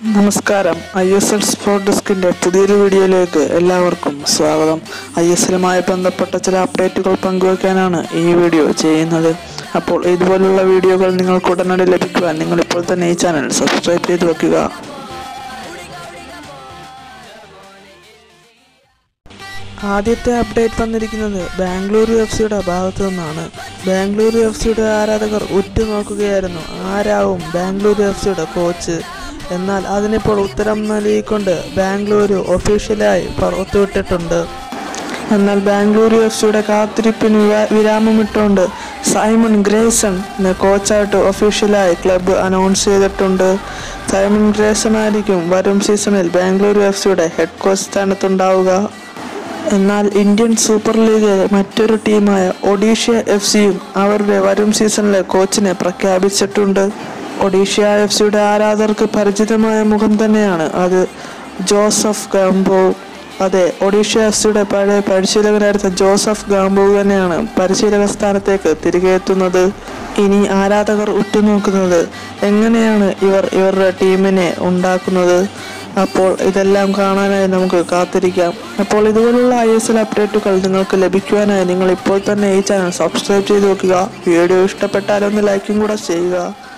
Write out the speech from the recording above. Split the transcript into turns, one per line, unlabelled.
നമസ്കാരം. ISL sport ഡെസ്കിന്റെ പുതിയൊരു വീഡിയോയിലേക്ക് എല്ലാവർക്കും സ്വാഗതം. ISLുമായി ബന്ധപ്പെട്ട ചില അപ്ഡേറ്റുകൾ പങ്കുവയ്ക്കാനാണ് ഈ വീഡിയോ ചെയ്യുന്നത്. അപ്പോൾ ഇതുപോലുള്ള വീഡിയോകൾ നിങ്ങൾക്ക് ഉടനടി ലഭിക്കുവാൻ നിങ്ങൾ ഇപ്പോൾ തന്നെ ഈ ചാനൽ സബ്സ്ക്രൈബ് ചെയ്ത് വെക്കുക. ആദ്യത്തെ അപ്ഡേറ്റ് വന്നിരിക്കുന്നത് ബാംഗ്ലൂരു FC-യുടെ ഭാഗത്തു നിന്നാണ്. ബാംഗ്ലൂരു FC-യുടെ ആരാധകർ ഉറ്റുനോക്കുകയായിരുന്നു ആരാവും ബാംഗ്ലൂരു FC-യുടെ കോച്ച്. എന്നാൽ അതിനിപ്പോൾ ഉത്തരം നൽകിക്കൊണ്ട് ബാംഗ്ലൂരു ഒഫീഷ്യലായി പുറത്തുവിട്ടിട്ടുണ്ട്. എന്നാൽ ബാംഗ്ലൂരു FC-യുടെ കാത്തിരിപ്പിന് വിരാമമിട്ടുകൊണ്ട് സൈമൺ ഗ്രേസൺ കോച്ചായിട്ട് ഒഫീഷ്യലായി ക്ലബ്ബ് അനൗൺസ് ചെയ്തിട്ടുണ്ട്. സൈമൺ ഗ്രേസൺ ആയിരിക്കും വരും സീസണിൽ ബാംഗ്ലൂരു FC-യുടെ ഹെഡ് കോച്ച് സ്ഥാനത്തുണ്ടാവുക. എന്നാൽ ഇന്ത്യൻ സൂപ്പർ ലീഗിലെ മറ്റൊരു ടീമായ ഒഡീഷ FC-യും അവരുടെ വരും സീസണിലെ കോച്ചിനെ പ്രഖ്യാപിച്ചിട്ടുണ്ട്. ഒഡീഷ FC-യുടെ ആരാധകർക്ക് പരിചിതമായ മുഖം തന്നെയാണ് അത്. Joseph Gombau. അതെ, ഒഡീഷ FC-യുടെ പഴയ പരിശീലകനായിരുന്ന ജോസഫ് ഗാംബോവ് തന്നെയാണ് പരിശീലക സ്ഥാനത്തേക്ക് തിരികെ എത്തുന്നത്. ഇനി ആരാധകർ ഉറ്റുനോക്കുന്നത് എങ്ങനെയാണ് ഇവരുടെ ടീമിനെ ഉണ്ടാക്കുന്നത്. അപ്പോൾ ഇതെല്ലാം കാണാനായി നമുക്ക് കാത്തിരിക്കാം. അപ്പോൾ ഇതുപോലുള്ള ISL അപ്ഡേറ്റുകൾ നിങ്ങൾക്ക് ലഭിക്കുവാനായി നിങ്ങൾ ഇപ്പോൾ തന്നെ ഈ ചാനൽ സബ്സ്ക്രൈബ് ചെയ്ത് വെക്കുക. വീഡിയോ ഇഷ്ടപ്പെട്ടാൽ ഒന്ന് ലൈക്കും കൂടെ ചെയ്യുക.